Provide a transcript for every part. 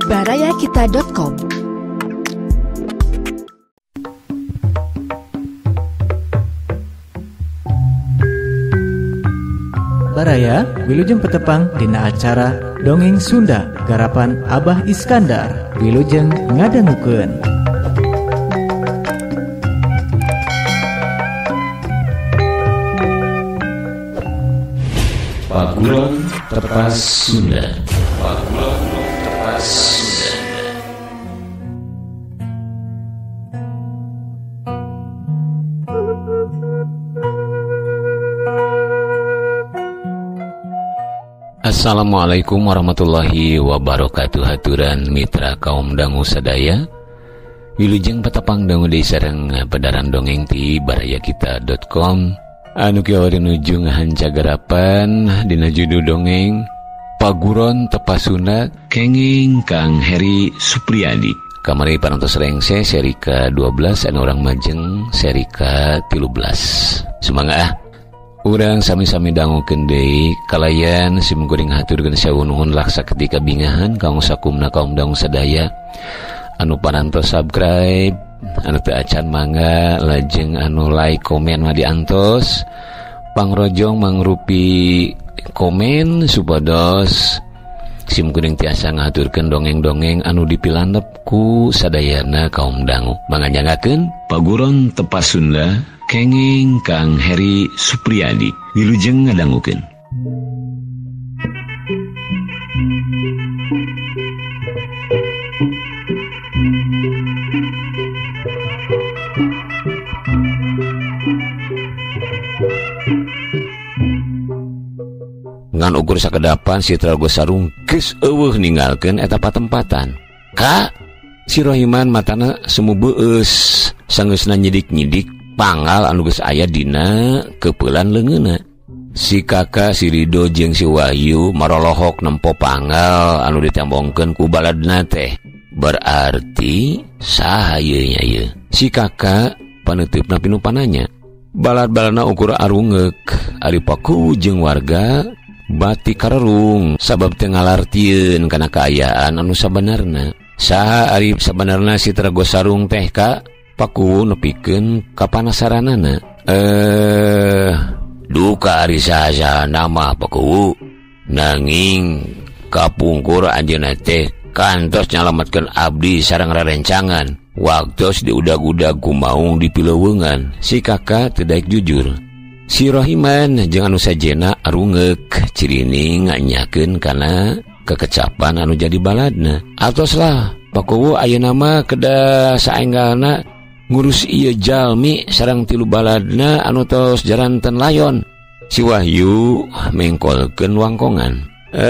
barayakita.com. Baraya wilujeng petepang dina acara Dongeng Sunda garapan Abah Iskandar. Wilujeng ngadangukeun. Pagulon Tepas Sunda. Pagulon Tepas Sunda. Assalamualaikum warahmatullahi wabarakatuh. Haturan mitra kaum dangu sadaya, wilujeng petapang dangu deui sareng pedaran dongeng ti barayakita.com. Anu kieu nuju ngahancagarapan dina judul dongeng Paguron Tepasuna kenging Kang Heri Supriyadi. Kamari parantos rengse seri ke-12 anu urang majeng seri ke-13. Semangat urang sami-sami dangukeun deui kalayan simkuring haturkeun saeunuhun laksa ketika bingahan kaum sakumna kaum dangu sadaya anu parantos subscribe, anu teu acan mangga lajeng anu like komen mah diantos pangrojong mangrupi komen supados simkuring tiasa ngaturkeun dongeng-dongeng anu dipilandep ku sadayana kaum dangu. Manganjangakeun Paguron Tepas Sunda kenging Kang Heri Supriyadi. Wilujeng ngadangukeun. Ngan ukur sakedapan si Trago Sarung geus eueuh ninggalkeun eta patempatan. Ka si Rohiman matana semu beus sanggeusna nyidik-nyidik pangal anu geus aya dina keupelan leungeunna. Si Kaka, si Rido jeung si Wahyu marolohok nempo pangal anu ditembongkeun ku baladna teh. Berarti saha ieu nya ieu? Si Kaka paneutupna pinupananya. Balad-baladna ukur arungeuk ari paku jeung warga bati karerung sabab teu ngalartieun kana kaayaan anu sabenerna. Saha ari sabenerna si Trago Sarung teh ka paku nepikeun kapanasaranana. Duka ari saha nama paku nanging kapungkur anjeunna teh kantos nyalametkeun abdi sareng rerencangan waktos diudag-udag ku maung dipileuweungan. Si Kaka teu daek jujur. Si Rohiman jeung anu sajena arungeuk cirining nganyakeun kana kekecapan anu jadi baladna. Atoslah pakuwu ayeuna mah kedah saenggalna ngurus ieu jalmi sareng tilu baladna anu tos jaranten layon. Si Wahyu mengkolkeun wangkongan.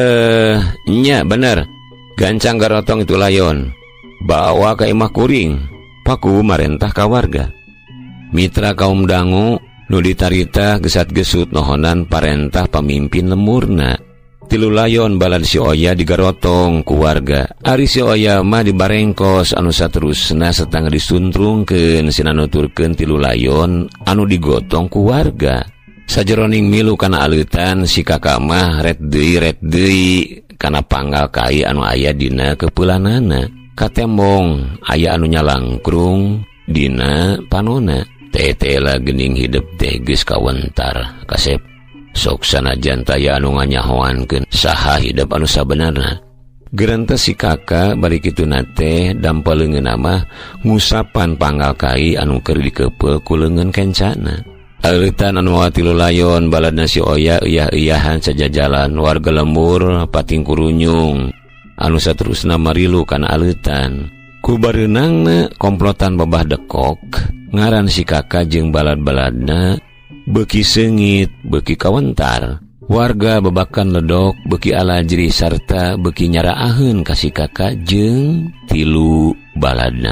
Nya bener. Gancang garotong itu layon. Bawa ka imah kuring. Paku marentah ka warga. Mitra kaum dangu nu ditarita gesat-gesut nohonan parentah pamimpin lemurna. Tilu layon balad si Oya digarotong ku warga. Ari si Oya mah dibarengkos anu saterusna setangga disuntrungkeun sina nuturkeun tilu layon anu digotong ku warga. Sajeroning milu kana aleutan si Kaka mah ret deui kana panggal kai anu aya dina keupelanana. Katembong aya anu nyalangkrung dina panona. Tetela geuning hidup teh geus kawentar kasep. Sok sanajan taya anu nganyahoankeun saha hidup anu sabenerna. Gerentes si Kaka bari kituna teh dampaleungeunna mah ngusapan panggal kai anu keur dikeupel ku leungeun kencana. Aleutan anu tilu layon baladna si Oya euyah-euyahan sajajalan warga lembur pating kurunyung anu saterusna marilu kana aleutan. Ku bareunangna komplotan babah dekok ngaran si Kaka jeung balad-baladna beuki seungit beuki kawentar. Warga babakan ledok beuki alajri sarta beuki nyaraaheun ka si Kaka jeung tilu baladna.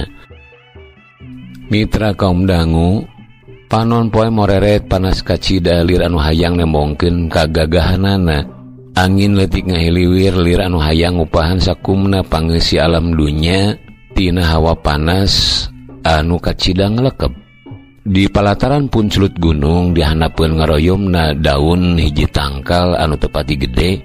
Mitra kaum dangu, panon poe moreret panas kacida lir anu hayang nembongkeun kagagahanana. Angin leutik ngahiliwir lir anu hayang ngupahan sakumna pangeus si alam dunya tina hawa panas anu kacida ngelekep. Di palataran puncelut gunung dihanapeun ngaroyomna daun hiji tangkal anu teu pati gede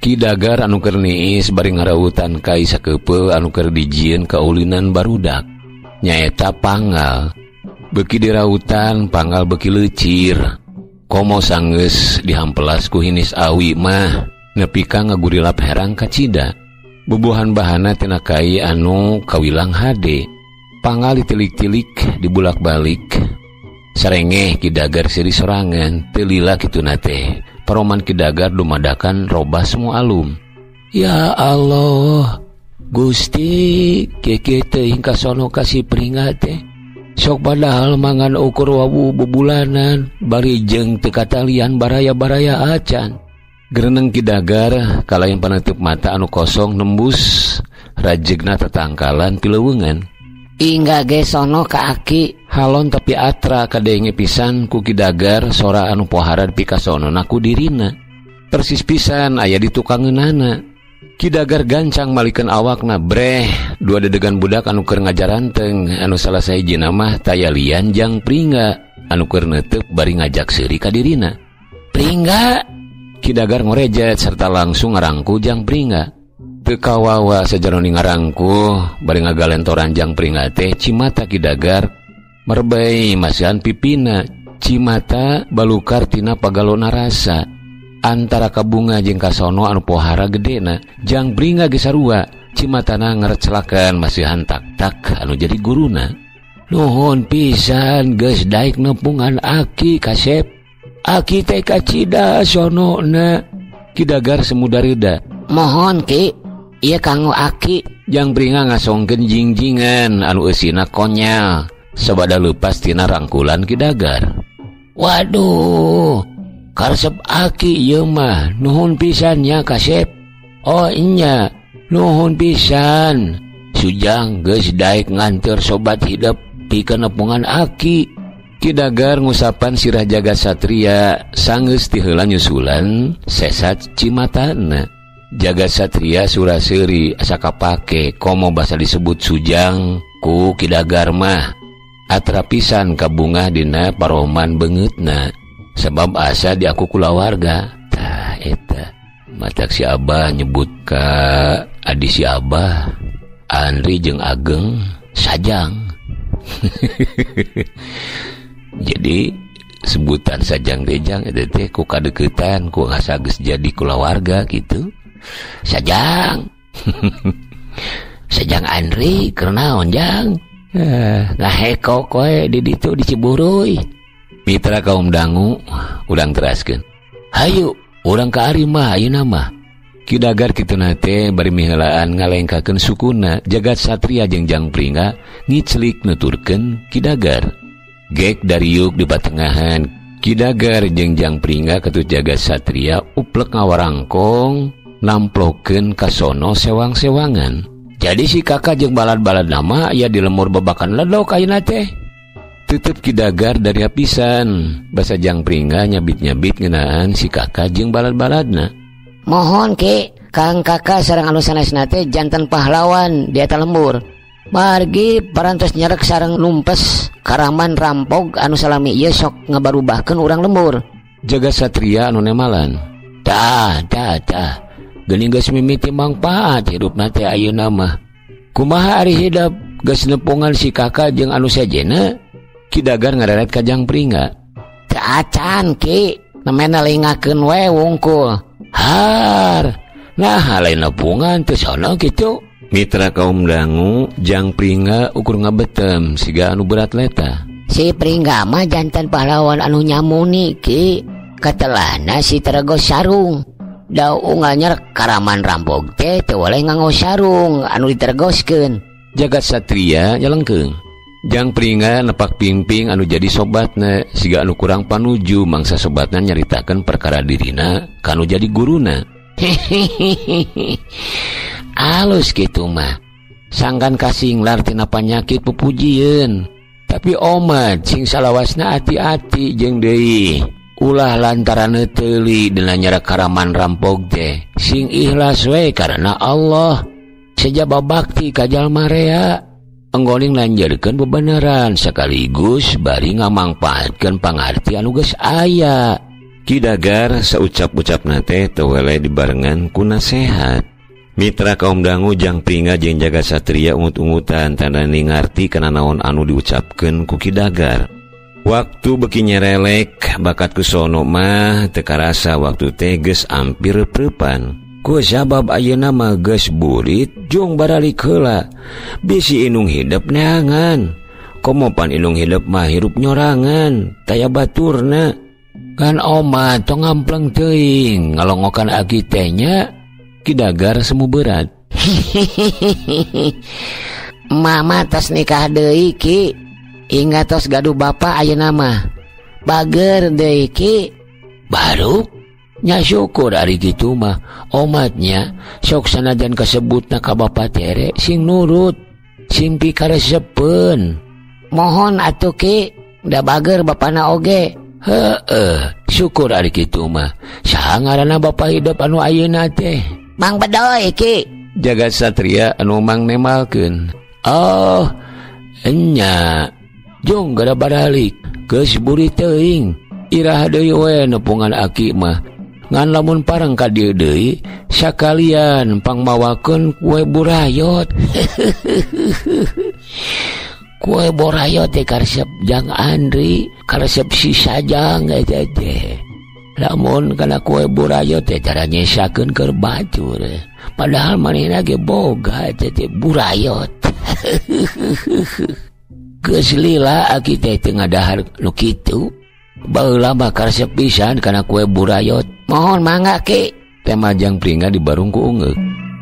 Ki Dagar anu keur niis bari ngarautan ka sakeupeu anu keur dijieun kaulinan barudak nyaeta Pangal. Beuki dirautan Pangal beuki leucir. Komo sanggeus dihampelas ku hinis awi mah nepi ka ngagurilap herang ka cida. Bubuhan bahana tina kai anu kawilang hade. Pangal ditilik-tilik dibulak-balik. Sarengeh Ki Dagar siri sorangan teu lila kituna teh. Paroman Ki Dagar dumadakan robah semua alum. Ya Allah, Gusti, keke teuing kasono kasih peringat teh. Sok padahal mangan ukur wawu bebulanan, bari jeung teu katalian baraya-baraya acan. Gereneng Ki Dagar kalayan panutup mata anu kosong nembus rajegna tetangkalan pileuweungan. Ingga ge sono ka Aki. Halon tapi atra kadenge pisan ku Ki Dagar sora anu pohara pikasonona ku dirina. Persis pisan aya di tukangeunana. Ki Dagar gancang malikeun awakna breh dua dedegan budak anu keur ngajaranteng anu salah sahijina mah tayalian Jang Pringga anu keur neuteuk bari ngajak seuri ka dirina. Pringga, Ki Dagar ngorejet serta langsung ngarangku Jang Pringga. Teu kawawa sajaroni ngarangku bari ngagalentoran Jang Pringga teh cimata Ki Dagar merbei masihan pipina. Cimata balukar tina pagalona rasa antara kabunga jeung kasono anu pohara gedena. Jang Pringga ge sarua cimatana ngarecelakan masihan tak-tak anu jadi guruna. Nuhun pisan geus daek nempungan Aki kasep. Aki teh kacida sonona. Ki Dagar semudarida. Mohon Ki, ieu kanggo Aki. Jang Pringga ngasongkeun jingjingan anu eusina konyal sabada leupas tina rangkulan Ki Dagar. Waduh, karesep Aki ieu mah nuhun pisan nya kasep. Oh nya, nuhun pisan. Sujang geus daek nganteur sobat hidup pikeun nepungan Aki. Ki Dagar ngusapan sirah Jagat Satria sanggeus ti heula nyusulan sesat cimatana. Jagat Satria suraseuri asa kapake komo basa disebut sujang ku Ki Dagar mah atra pisan kabungah dina paroman beungeutna sebab asa diaku kulawarga. Tah eta matak si Abah nyebut ka adi si Abah Andri jeung Ageng sajang. Jadi sebutan sajang dejang eta teh ku kadeuketan ku asa geus jadi kulawarga gitu. Sajang. Sajang Andri keur naon jang? Ngahekok we di ditu di Ciburuy. Mitra kaum dangu urang teraskeun. Hayu urang ka ari mah ayeuna mah. Ki Dagar kituna teh bari miheulaan ngalengkakeun sukuna Jagat Satria jeung Jang Pringga ngiclik nuturkeun Ki Dagar. Gek dari yuk di patengahan Ki Dagar jeung Jang Pringga ketut Jagat Satria uplek ngawarangkong namplokeun kasono sewang-sewangan. Jadi si kakak jeung balad-balad nama aya di lemur babakan ledok ayeuna teh. Tutup Ki Dagar dari apisan basa Jang Pringga nyabit-nyabit ngeunaan si kakak jeung balad-baladna. Mohon Ki, Kang kakak sareng anu sanesna teh janten pahlawan di eta lembur. Margi parantos nyerek sareng numpes karaman rampog anu salami ieu sok ngabarubahkeun urang lembur. Jagat Satria anu nemalan. Tah. Geuning geus mimiti mangpaat hidupna teh ayeuna mah. Kumaha ari hidup geus nepungan si kakak jeung anu sajena? Ki Dagar ngareret ka Jang Pringga. Teu acan Ki, namena lingakeun we wungkul. Har, nah lain nepungan teu sono kitu. Mitra kaum dangu Jang Pringga ukur ngabetem siga anu berat leta. Si Pringga mah jantan pahlawan anu nyamuni Ki. Katelana si teregos sarung. Da ungalnya karaman rampog teh teu waleh nganggo sarung anu diteregoskeun. Jagat Satria nyalengkeung. Jang Pringga nepak pingping anu jadi sobatna siga anu kurang panuju mangsa sobatna nyaritakeun perkara dirina kanu jadi guruna. Alus gitu mah sangkan kasinglar tina panyakit pupujieun. Tapi omat sing salawasna ati-ati jeung deui ulah lantaran teuli dina nyara karaman rampog teh sing ikhlas we karena Allah sejaba bakti ka jalma rea enggoning lanjarkeun bebeneran sekaligus bari ngamangpaatkeun pangarti anu geus aya. Kidagar saucap-ucap nate tewele dibarengan ku nasehat. Mitra kaum dangu Jang Pringga jeung Jagasatria ungut-ungutan tanda ngarti kana naon anu diucapkeun ku Kidagar. Waktu beki nyerelek bakat ku sono mah teu karasa waktu teh geus ampir preupan. Ku sabab ayeuna mah geus burit jong baralik heula. Bisi inung hidup neangan. Komo pan inung hidup mah hirup nyorangan, taya baturna. Kan oma tong ngampleng teuing ngalongokan aki teh nya. Kidagar semu berat. Mama tos nikah deui Ki. Ingat tos gaduh bapa ayeuna mah. Bager deui Ki. Baru nya syukur ari kitu mah. Omatnya sok sanajan kasebutna ka bapa tere sing nurut, sing pikaresepeun. Mohon atuh Ki, da bager bapana oge. Syukur ari kitu mah. Saha ngaranna bapa hidup anu ayeuna teh? Mang Bedoy Ki. Jagasatria anu mang nemalkeun. Oh, enya. Jong gara baralik geus buri teuing. Iraha deui we nepungan aki mah. Ngan lamun pareng ka dieu deui sakalian pangmawakeun kue burayot. Kue burayot teh karesep Jang Andri, karesep si Sajang eta teh. Lamun kana kue burayot teh cara nyesakeun keur batur. Padahal manehna ge boga teh burayot. Geus lila aki teh teu ngadahar nu kitu. Baheula mah karesep pisan kana kue burayot. Mohon mangga Ki. Tema Jang Pringga dibarung ku ungeuk.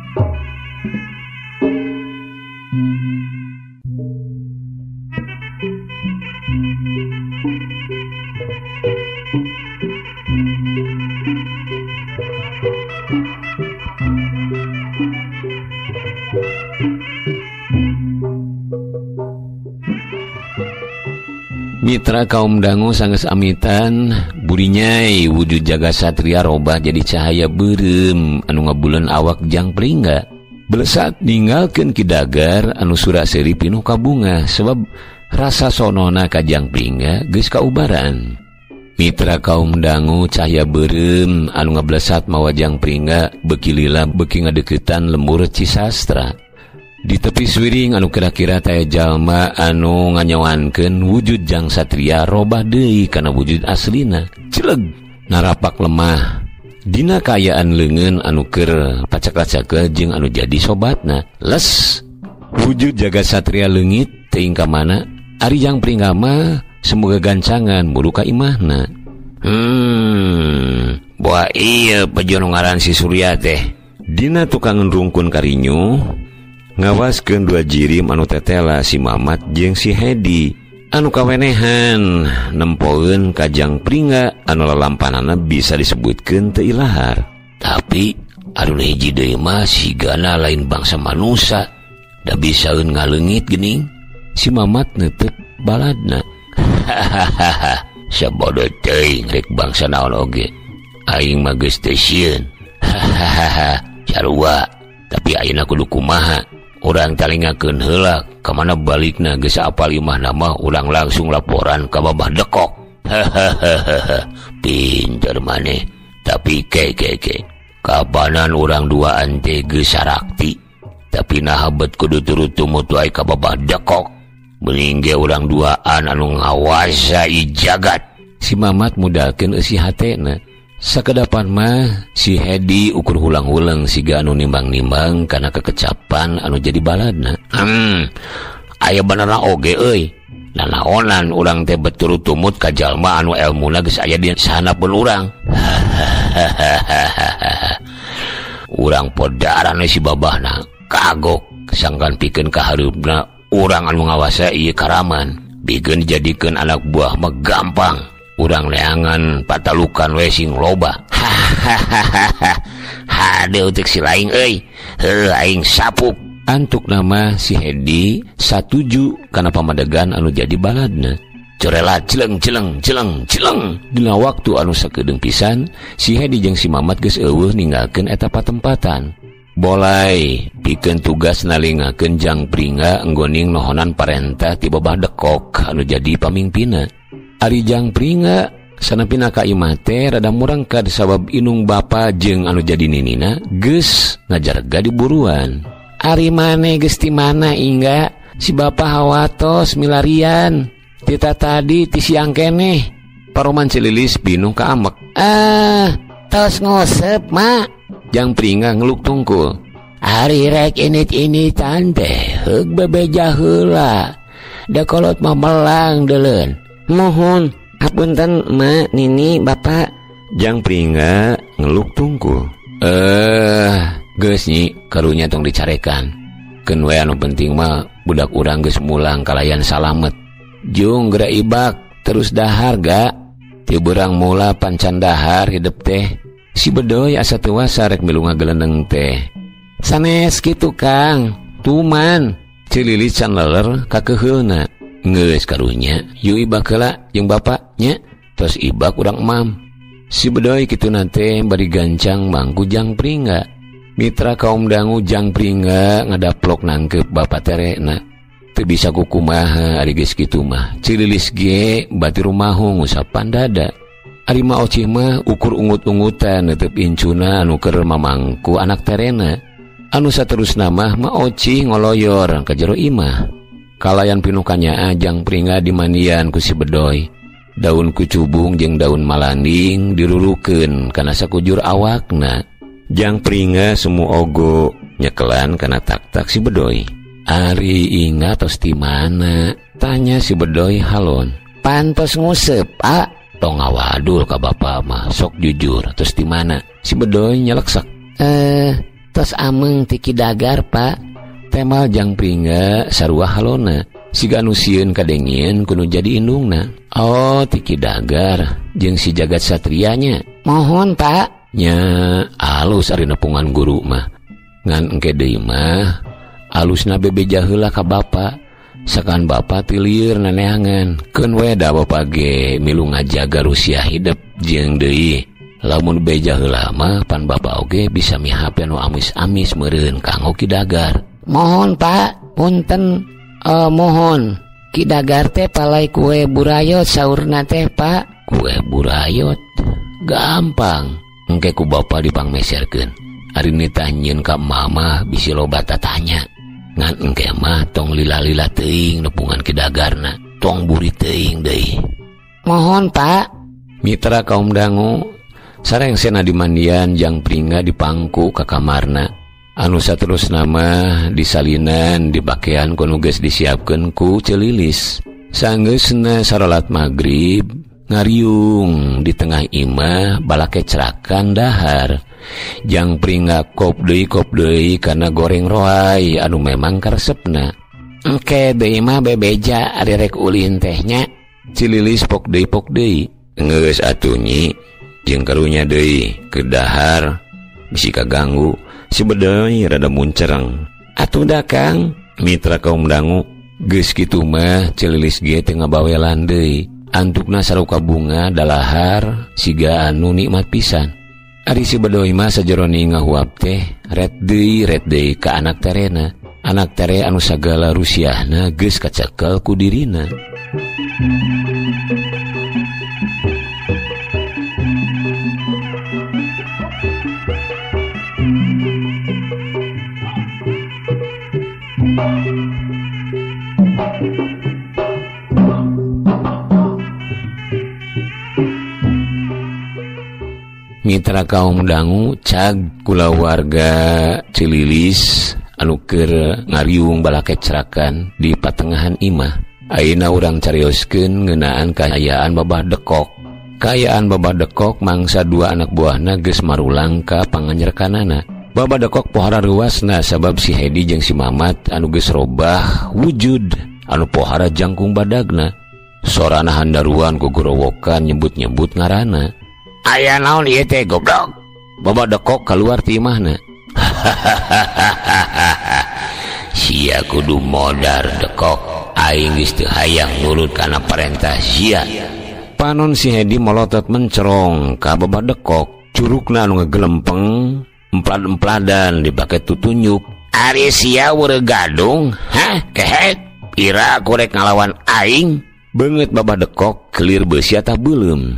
Mitra kaum dangu sanggeus amitan, burinyai wujud Jagasatria robah jadi cahaya beureum anu ngabuleun awak Jang Pringga. Belesat ninggalkeun Kidagar anu sura-seuri pinuh kabunga sebab rasa sonona ka Jang Pringga geus kaubaran. Mitra kaum dangu cahaya beureum anu ngablesat mawa Jang Pringga beuki lila beuki ngadeuketan lembur Cisastra. Di tepi swiring anu kira-kira taya jalma anu nganyawankeun wujud Jang Satria robah deui kana wujud aslina. Celeg narapak lemah. Dina kaayaan leungeun anu keur pacak-pacakeun jeung anu jadi sobatna. Les wujud Jagasatria leungit teuing ka mana? Ari Jang Pringga mah semoga gancangan mulu ka imahna. Boa ieu pejon ngaran si Surya teh. Dina tukang nrungkun karinyu ngawaskeun dua jirim anu tetela si Mamat jeung si Hedi anu kawenehan nempoeun ka Jang Pringga anu lalampanana bisa disebutkeun teu ilahar. Tapi anu hiji deui mah sigana lain bangsa manusia da bisaeun ngaleungit geuning. Si Mamat neuteuk baladna. Sabodo teuing rek bangsa naon oge. Aing mah geus teu sieun. Carua, tapi ayeuna kudu kumaha? Urang talingakeun heula ka mana balikna geus apal imahna mah urang langsung laporan ka Babah Dekok. Pinter maneh. Tapi ke kapanan urang duaan teh geus sarakti. Tapi nahabet kudu turut tumut wae ka Babah Dekok. Meuning ge urang duaan anu ngawasai jagat. Si Mamat mudalkeun eusi hatena. Sakedapan mah si Hedi ukur hulang-hulang siga anu nimbang-nimbang karena kekecapan anu jadi baladna. Aya benerna oge euy. Nanaonan urang teh beturut tumut ka jalma anu elmuna geus aya di sanapeun urang. Urang podaran si babahna kagok sangkan pikeun kahareupna urang anu ngawasa ieu karaman. Bigeun dijadikeun anak buah mah gampang. Urang leangan patalukan we sing loba. Hade utek si laing euy. Heuh aing sapuk. Antuk nama si Hedi satuju kana pamadegan anu jadi baladna. Corela celeng. Dina waktu anu sakedeung pisan, si Hedi jeung si Mamat geus eueuh ninggalkeun eta patempatan. Bolai pikeun tugas nalingakeun Jang Pringga enggoning nohonan parentah ti Babah Dekok anu jadi pamimpinna. Ari Jang Pringga Sanapina ka imah teh rada murang ka disabab inung bapa jeung anu jadi ninina geus ngajarga di buruan. Ari maneh geus ti mana Ingga? Si bapa hawatos milarian. Tita tadi ti siang keneh. Paroman Cililis bingung ka amek. Tos ngosep mak. Jang Pringga ngeluk tungkul. Ari rek init-initan teh heug bebeja heula. Da kolot mah melang deuleun. Mohon hapunten mak nini bapak. Jang Pringga ngeluk tungkul. Geus nyi karunya tong dicarekan. Keun we anu penting mah budak urang geus mulang kalayan salamet. Jung geura ibak terus dahar ga. Ti beurang mula pancan dahar hidup teh. Si Bedoy asa teu wasa rek milu ngagelendeng teh. Sanes kitu Kang. Tuman. Cililis can leler ka keuheulna. Geus karunya yu ibak heula jeung bapak nya. Tos ibak urang emam. Si Bedoy kitu nate bari gancang mangku Jang Pringga. Mitra kaum dangu Jang Pringga ngadaplok nangkep bapak terena. Teu bisa kukumaha ari geus kitu mah. Cililis ge bati rumahu ngusapan dada. Ari mah ocih mah ukur ungut-ungutan neuteup incuna anu keur mamangku anak terena. Anu saterusna mah ocih ngoloyor ka jero imah. Kalayan pinukannya Jang Pringga dimandian ku si Bedoy. Daun kucubung jeung daun malanding dirurukeun kana sakujur awakna. Jang Pringga semu ogo nyekelan kana tak-tak si Bedoy. Ari Inga tos ti mana? Tanya si Bedoy halon. Pantos ngusep, Pak. Tong ngawadul ka bapa mah sok jujur. Tos ti mana? Si Bedoy nyeleksak. Tos ameng ti Kidagar, Pak. Temal Jang Pringga sarua halona. Siga anu sieun kadengieun kudu jadi indungna. Oh, ti Kidagar jeung si Jagat Satrianya. Mohon, Pak. Nya alus ari nepungan guru mah. Ngan engke deui mah alusna bebeja heula ka bapa. Sakan bapa ti lieur naneangan. Keun we da bapa ge milu ngajaga rusia hidup jeung deui. Lamun beja heula mah pan bapa oge bisa mihap anu amis-amis meureun kanggo Kidagar. Mohon Pak, punten. Mohon. Kidagar teh palai kue burayot saurna teh Pak. Kue burayot gampang. Engke ku bapa dipangmeserkeun. Ari ditanyeun ka mama bisi loba tatanya. Ngan engke mah tong lila-lila teuing nepungan Kidagarna. Tong buri teuing deui. Mohon Pak. Mitra kaum dangu sareng sena dimandian Jang Pringga dipangku ka kamarna. Anu saterusna mah disalinan di pakaian kanu geus disiapkeun ku Cililis. Sanggeusna sarolat magrib ngariung di tengah imah balake cerakan dahar. Jang Pringga kop deui kana goreng roai anu memang karesepna. Engke deui mah bebeja ari rek ulin tehnya. Cililis pok deui. Geus atuh nyi jeung karunya deui ke dahar bisi kaganggu. Si Bedoy rada muncereng. Atuh da Kang. Mitra kaum dangu geus kitu mah Cililis ge teu ngabawelan deui. Antukna saruka bunga dalahar siga anu nikmat pisan. Ari si Bedoy mah sajeroni ngahuap teh ret deui ka anak terena. Anak tere anu sagala rusiahna geus kacekel ku dirina. Mitra kaum dangu cag kula warga Cililis anu keur ngariung balake cerakan di patengahan imah. Ayeuna urang carioskeun ngeunaan kaayaan Babah Dekok. Kaayaan Babah Dekok mangsa dua anak buahna geus marulang ka panganyerkanana. Babah Dekok pohara ruasna sabab si Hedi jeung si Mamat anu geus robah wujud anu pohara jangkung badagna. Sorana handaruan ku gorowokan nyebut-nyebut ngaranna. Aya naon ieu teh goblok? Babah Dekok keluar ti imahna. Sia kudu modar Dekok. Aing geus teu hayang nurut kana parentah sia. Panon si Hedi molotot mencerong ka Babah Dekok. Curugna anu ngagelempeng emplad-empladan dipake tutunyuk. Ari sia weureu gadung? Hah? Kehet? Pira kurek ngalawan aing? banget babah dekok clear besi atau belum.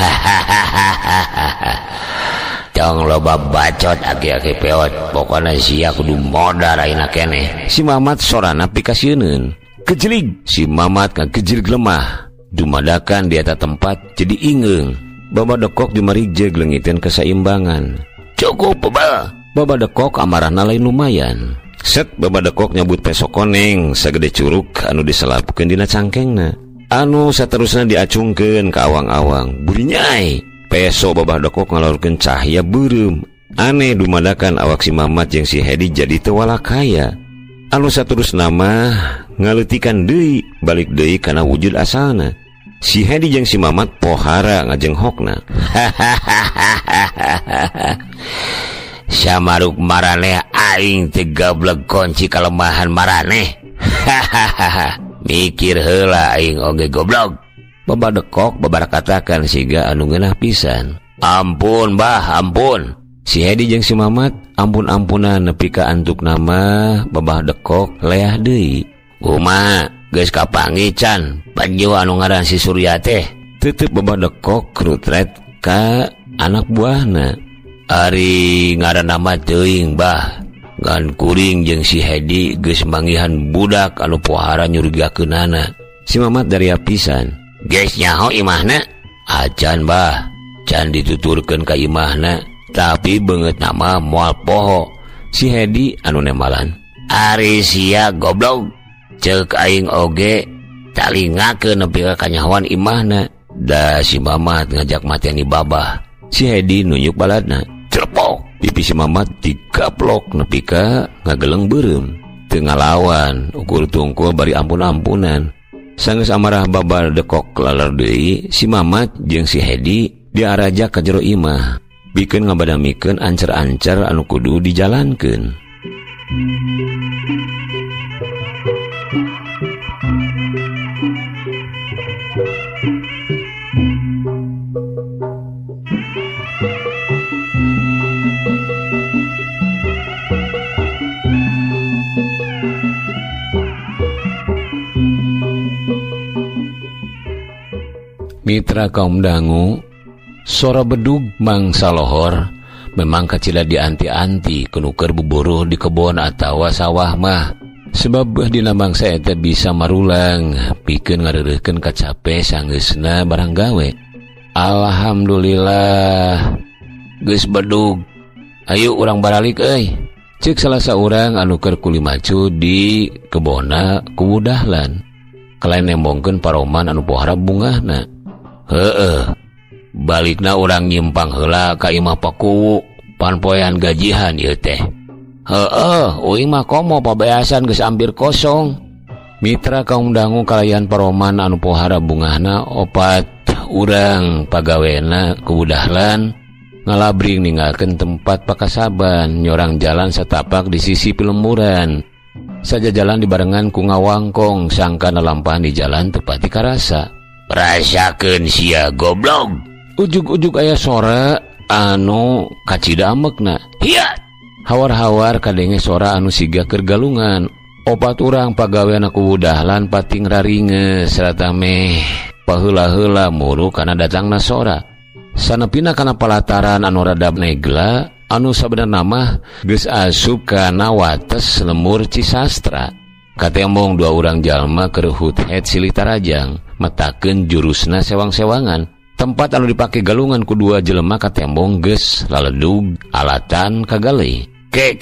Cong loba bacot aki-aki peot, pokoknya sia kudu modal ayeuna keneh. Si Mamat sorana pikasieun. Kejelig si Mamat kejelig lemah. Dumadakan di atas tempat jadi ingeung. Babah dekok jumarig leungiteun keseimbangan. Cukup baba. Babah dekok amarahna lain lumayan. Set babah dekok nyabut peso koneng sagede curug anu diselapkeun dina cangkengna. Anu saterusna diacungkeun ka awang-awang. Buri nyai. Peso babah dekok ngalorkeun cahaya beureum. Aneh dumadakan awak si Mamat jeung si Hedi jadi teu walakaya. Anu saterusna mah ngaleutikan deui balik deui kana wujud asalna. Si Hedi jeung si Mamat pohara ngajenghokna. Samaruk maraneh aing teu gablek kunci kalemahan maraneh. Mikir heula aing oge goblok. Babah dekok babar katakan siga anu ngeunah pisan. Ampun bah, ampun. Si Hedi jeung si Mamat ampun-ampunan nepi ka antuk nama babah dekok leah deui. Kumaha geus kapanggih can panju anu ngaran si Surya teh. Teuteuk babah dekok krutret ka anak buahna. Ari ngaran nama teuing bah. Ngan kuring jeung si Hedi geus manggihan budak anu pohara nyurigakeunana. Si Mamat dari pisan. Geus nyaho imahna? Acan bah, can dituturkeun ka imahna, tapi beungeut nama moal poho. Si Hedi anu nemalan. Ari sia goblok, ceuk aing oge talingakeun nepi ka kanyahoan imahna. Da si Mamat ngajak mateni babah. Si Hedi nunjuk baladna. Cerpok, pipi si Mamat digaplok nepi ka ngageleng beureum. Teu ngalawan, ukur tungkul bari ampun-ampunan. Sanggeus amarah babah dekok lalar deui, si Mamat jeung si Hedi diarajak ka jero imah. Bikeun ngabadamikeun ancer-ancer anu kudu dijalankeun. Mitra kaum dangu, sora bedug mangsa lohor memang kacila dianti-anti kenuker buburuh di kebon atawa sawah mah. Sebab dina bangsa eta bisa marulang pikeun ngareureuhkeun kacape sanggeusna barang gawe. Alhamdulillah geus bedug. Ayo urang baralik euy. Ceuk salah saurang anu keur kuli macu di kebona ku Dahlan. Kalain nembongkeun paroman anu pohara bungahna. Heueuh, balikna urang nyimpang heula ka imah pakuwu pan poean gajihan ieu teh. Heueuh, uing mah komo pabeasan geus ampir kosong. Mitra kaum dangu kalayan paroman anu pohara bungahna opat urang pagawena ku Dahlan ngalabring ninggalkeun tempat pakasaban nyorang jalan setapak di sisi pilemuran. Saja jalan dibarengan ku ngawangkong sangka nalampahan di jalan tepati karasa. Rasakeun sia goblok. Ujug-ujug aya sora anu kacida amekna. Hiat. Hawar-hawar kadenge sora anu siga keur galungan. Opat urang pagawena ku Dahlan pating raringeus sarta meh paheula-heula muru kana datangna sora. Sanepina kana palataran anu rada negla anu sabenerna mah geus asup kana wates lemur Cisastra. Katembong dua urang jalma keur hut-het silih tarajang matakeun jurusna sewang-sewangan. Tempat anu dipake galungan ku dua jelema katembong geus laledug alatan kagali. Ke.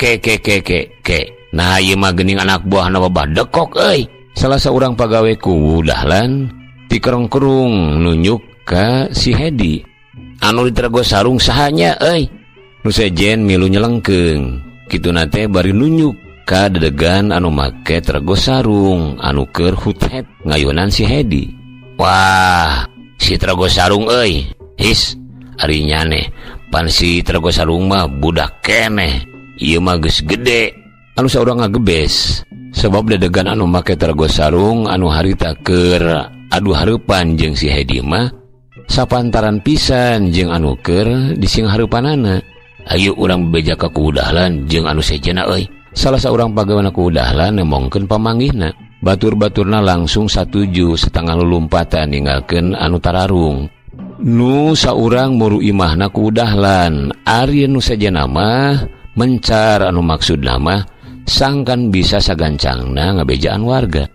Nah ieu mah geuning anak buahna babah dekok euy. Salah saurang pagawe ku Dahlan tikerong-kerung nunjuk ka si Hedi. Anu ditergos sarung sahanya euy. Nu sejen milu nyelengkeung. Kituna teh bari nunjuk ka dedegan anu make tergos sarung anu keur hut-het ngayunan si Hedi. Wah, si tergos sarung euy. His, ari nyane pan si tergos sarung mah budak keneh. Ieu mah geus gede. Anu saurang ngagebes. Sebab dedegan anu make tergos sarung anu harita keur adu hareupan jeung si Hedi mah sapantaran pisan jeung anu keur dising hareupanana. Ayo urang bebeja ka ku Dahlan jeung anu sejena euy. Salah saurang pagaweana ku Dahlan nemongkeun pamanggihna. Batur-baturna langsung satuju setengah lulumpatan ninggalkeun anu tararung. Nu saurang muru imahna ku Dahlan. Ari nu sajana mah mencar anu maksud nama sangkan bisa sagancangna ngabejaan warga.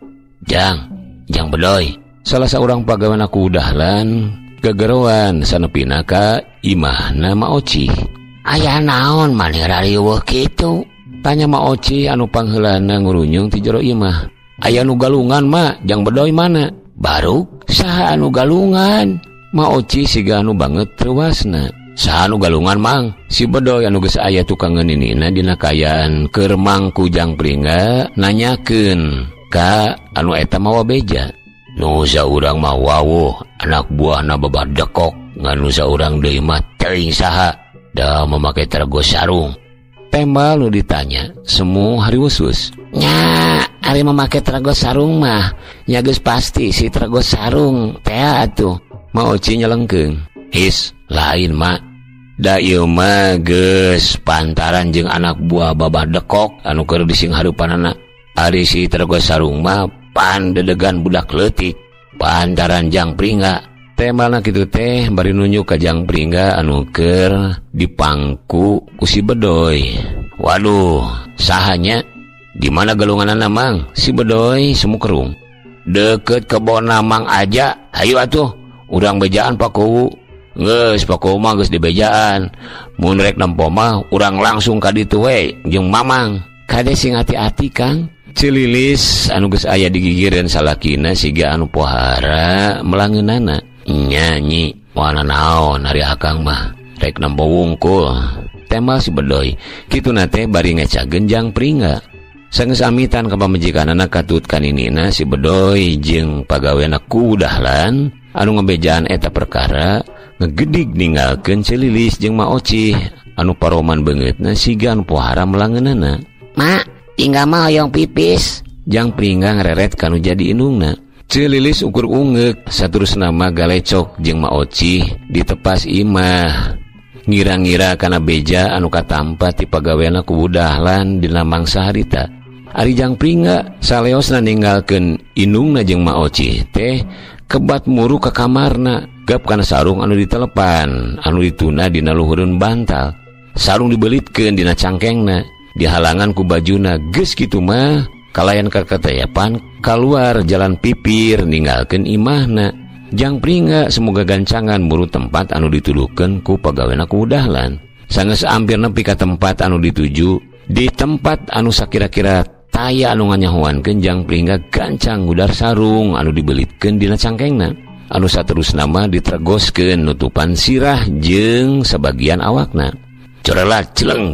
Jang bedoy. Salah seorang pagawana ku Dahlan gegerowan sanepina ka imahna Ma Oci. Aya naon maneh rariweuh kitu? Tanya Ma Oci anu pangheulana ngurunyung ti jero imah. Aya nu galungan mak, jang bedoy mana? Baru saha anu galungan? Ma Oci siga anu banget treuwasna. Saha anu galungan mang? Si bedoy anu geus aya tukang ngeuninina dina kayaan keur mangku jang pringga nanyakeun ka anu eta mawa beja. Nu saurang mah wawuh anak buahna babadekok, nganu saurang deui mah teuing saha da mamake tergos sarung. Tembal nu ditanya semu hariwus-wus. Nya, ari mamake tergos sarung mah nya geus pasti si tergos sarung teh atuh. Ma Oci nyelengkeung. His, lain mak. Da ieu mah geus pantaran jeung anak buah babadekok anu keur dising hareupanana. Ari si tergos sarung mah pan dedegan budak leutik pantaran jang pringga. Temalna kitu teh bari nunjuk ka jang pringga anu keur dipangku ku si bedoy. Waduh, sahanya di mana galunganana mang? Si bedoy semu kerung. Deket kebon mang aja. Hayu atuh, urang bejaan pakuwu. Geus pakuwu mah geus dibejaan. Mun rek nempo mah urang langsung ka ditu we jeung mamang. Kade sing ati-ati Kang. Cililis anu geus aya di gigireun salakina siga anu pohara melangeunana. Nyanyi wana naon ari akang mah rek nempo wungkul. Temal si bedoy kitu nate bari ngecageun jang pringga. Sageus amitan ka pamajikanana katut kaninina si bedoy jeung pagawena ku Dahlan anu ngabejaan eta perkara ngegedig ninggalkeun Cililis jeung Ma Oci anu paroman beungeutna siga anu pohara melangeunana. Mak, tinggal mah hoyong pipis. Jang pringga ngareret kanu jadi indungna. Cililis ukur ungeuk saterusna mah galecok jeung Ma Oci ditepas imah. Ngira-ngira kana beja anu katampa ti pagawena ku Dahlan dina mangsa harita. Ari jang pringga saleosna ninggalkeun indungna jeung Ma Oci teh kebat muru ka kamarna gap kana sarung anu ditelepan anu dituna dina luhureun bantal. Sarung dibelitkeun dina cangkengna dihalangan ku bajuna. Geus kitu mah kalayan kakatayapan kaluar jalan pipir ninggalkeun imahna. Jang pringga semoga gancangan muru tempat anu ditulukeun ku pagawena ku Dahlan. Sageus ampir nepi ka tempat anu dituju, di tempat anu sakira-kira taya anu nganyahoankeun jang pringga gancang ngudar sarung anu dibelitkeun dina cangkengna. Anu saterusna mah ditregoskeun nutupan sirah jeung sebagian awakna. Corelat celeng.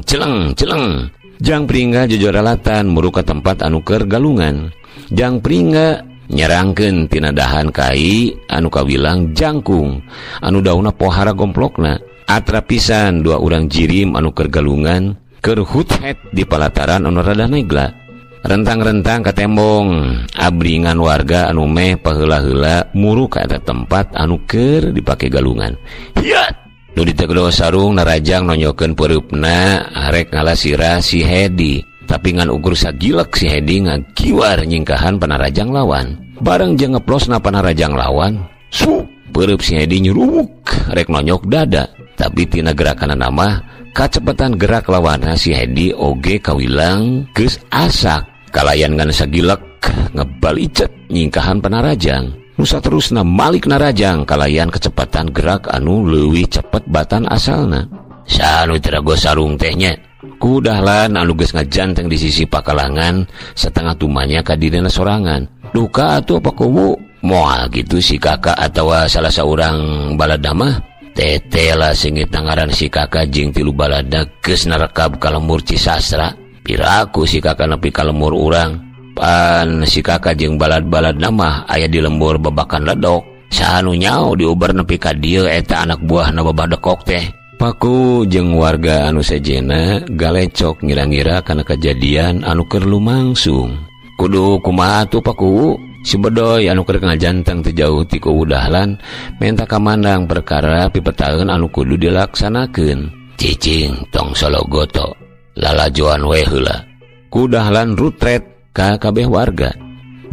Jang pringga jojorelatan muru ka tempat anu keur galungan. Jang pringga nyerangkeun tina dahan kai anu kawilang jangkung anu dauna pohara gomplokna. Atra pisan dua urang jirim anu keur galungan keur hut-het di palataran anu rada negla. Rentang-rentang ka tembong abringan warga anu meh paheula-heula muru ka eta tempat anu keur dipake galungan. Hiat nu ditegdos sarung narajang nonyokeun peurupna arek ngalasira si Hedi. Tapi ngan ukur sagilek si Hedi ngagiwar nyingkahan panarajang lawan. Bareng jeung ngeplosna panarajang lawan, peurup si Hedi nyuruk rek nonyok dada. Tapi tina gerakanana mah kacepetan gerak lawanna si Hedi oge kawilang geus asak. Kalayan ngan sagilek ngebalicet nyingkahan panarajang. Nusa terusna malik narajang kalayan kecepatan gerak anu leuwih cepet batan asalna. Sanu teragos sarung tehnya. Ku Dahlan anu geus ngajanteng di sisi pakalangan setengah tumanya ka dirina sorangan. Duka atuh apa kubu? Moal gitu si kakak atawa salah saurang balada mah. Tete lah singit nangaran si kakak jeung tilu balada geus narekab ka lemur Cisastra. Piraku si kakak nepi ka lemur urang. Pan si kakak jeung balad-balad nama aya di lembur babakan ledok. Sanu nyao diubar nepi ka dieu eta anak buahna babadekok teh. Paku jeung warga anu sejena galecok ngira-ngira kana kejadian anu keur lumangsung. Kudu kumaha atuh Paku? Si bedoy anu keur ngajanteng teu jauh ti ku Dahlan menta kamandang perkara pipetaeun anu kudu dilaksanakeun. Cicing tong sologoto lalajoan we heula. Ku Dahlan rutret ka kabeh warga.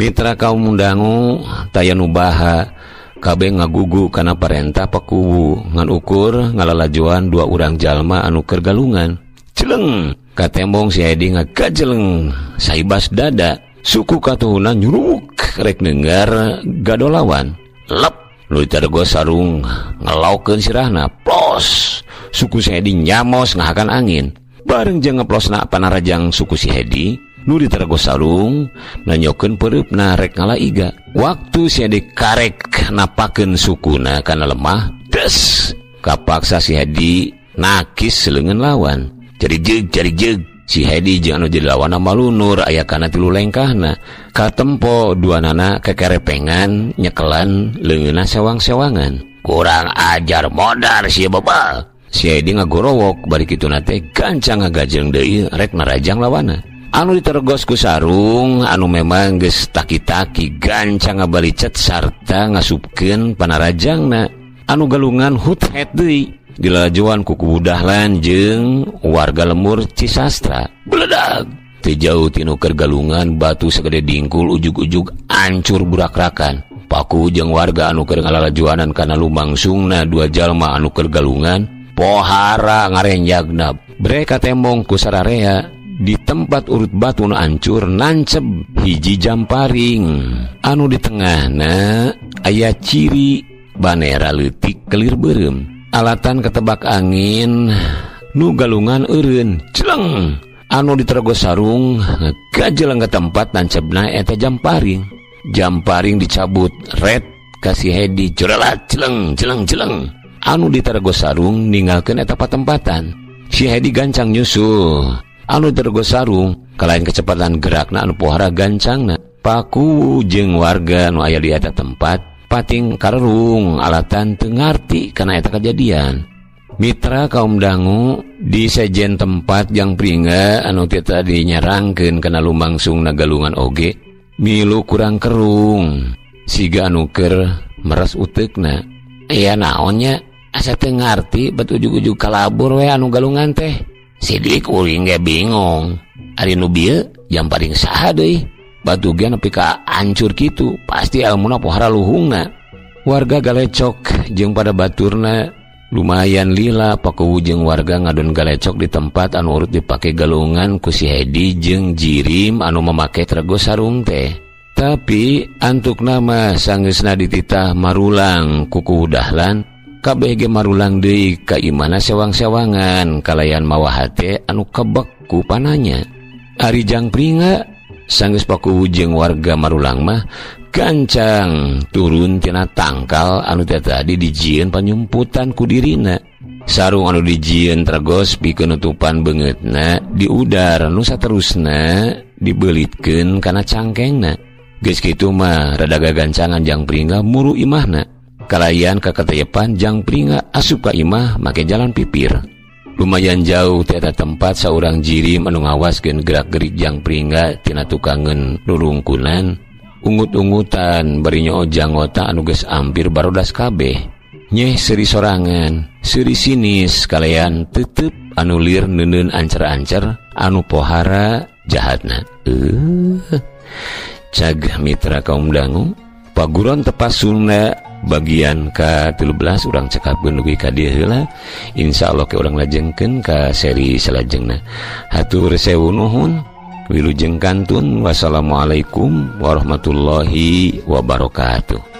Mitra kaum dangu taya nubaha kabeh ngagugu kana parentah pakuwu ngan ukur ngalalajuan 2 urang jalma anu keur galungan. Celeng katembong si Hedi ngagajeleng saibas dada. Suku katuhunan nyuruk rek dengar gadolawan. Lep lu tergos sarung ngelaukeun sirahna plos. Suku si Hedi nyamos ngahakan angin. Bareng jeung ngeplosna panarajang suku si Hedi nu ditergos sarung nanyokeun pereupna rek ngalaiga. Waktu si Hedi karek napakeun sukuna kana lemah, des kapaksa si Hedi nakis seleungeun lawan. Cari jeg si Hedi jeung anu jadi lawan malunur aya kana 3 lengkahna. Katempo duanana kekerepengan nyekelan leungeunna sewang-sewangan. Kurang ajar modar si bebal. Si Hedi ngagorowok bari kitu teh gancang ngagajeng deui rek narajang lawanna. Anu ditergos ku sarung anu memang geus taki-taki gancang ngabalicet sarta ngasupkeun panarajangna anu galungan hut-het deui. Dilajuan ku Dahlan jeung warga lemur Cisastra. Beledag teu jauh tinu keur galungan batu sagede dingkul ujug-ujug ancur burakrakan. Paku jeung warga anu keur ngalalajuanan kana lumangsungna 2 jalma anu keur galungan pohara ngarenjagna. Bre katembong ku sararea di tempat urut batu nu ancur nancep hiji jamparing anu di tengahna aya ciri banera leutik kelir beureum. Alatan ketebak angin nu galungan eureun celeng anu ditergos sarung gajeleng ke tempat nancepna eta jamparing. Jamparing dicabut red ka si Hedi corelat celeng anu ditergos sarung ninggalkeun eta patempatan. Si Hedi gancang nyusul anu ditergos sarung kalain kecepatan gerakna anu pohara gancangna. Paku jeung warga nu aya di eta tempat pating karung alatan teu ngarti kana eta kejadian. Mitra kaum dangu di sejen tempat jang pringga anu kita dinyarangkeun kana lumangsungna galungan oge milu kurang kerung siga anu keur meres uteukna. Aya naonnya asa teu ngarti bet ujug-ujug kalabur we anu galungan teh. Sidik uring ge bingung. Ari nu bieu jamparing saha deui? Batu ge nepi ka ancur kitu, pasti almuna pohara luhungna. Warga galecok jeung pada baturna lumayan lila pakuwu jeung warga ngadon galecok di tempat anu urut dipake galungan ku si Hedi jeung Jirim anu mamake tergos sarung teh. Tapi antukna mah sanggeusna dititah marulang kuku Dahlan, kabeh ge marulang deui ka imana sewang-sewangan kalayan mawa hate anu kebek ku pananya. Ari jang pringa sanggeus pakuwu jeung warga marulang mah gancang turun tina tangkal anu tadi dijieun panyumputan ku dirina. Sarung anu dijieun tergos pikeun nutupan beungeutna di udar nu saterusna dibeulitkeun kana cangkengna. Geus kitu mah rada gagancangan jang pringga muru imahna. Kalayan kaketeyepan jang pringga asup ka imah make jalan pipir. Lumayan jauh tiata tempat saurang Jirim anu ngawaskeun gerak-gerik jang pringga tina tukangeun rurungkunan ungut-ungutan bari nyo janggota anu geus ampir barodas kabeh. Nyeh seuri sorangan, seuri sinis kalayan tetep anu lir neuneun ancer-ancer anu pohara jahatna. Cag mitra kaum dangu paguron tepas Sunda bagian ke-13 urang cekapkeun dugi ka dieu heula. Insyaallah ke urang lajengkeun ka seri salajengna. Hatur sewu nuhun. Wilujeng kantun. Wassalamualaikum warahmatullahi wabarakatuh.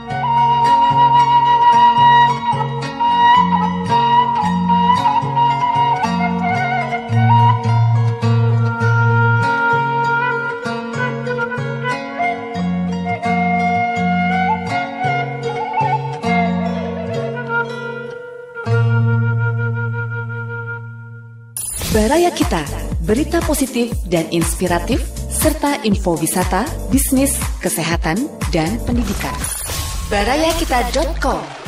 Baraya Kita, berita positif dan inspiratif, serta info wisata, bisnis, kesehatan, dan pendidikan. Barayakita.com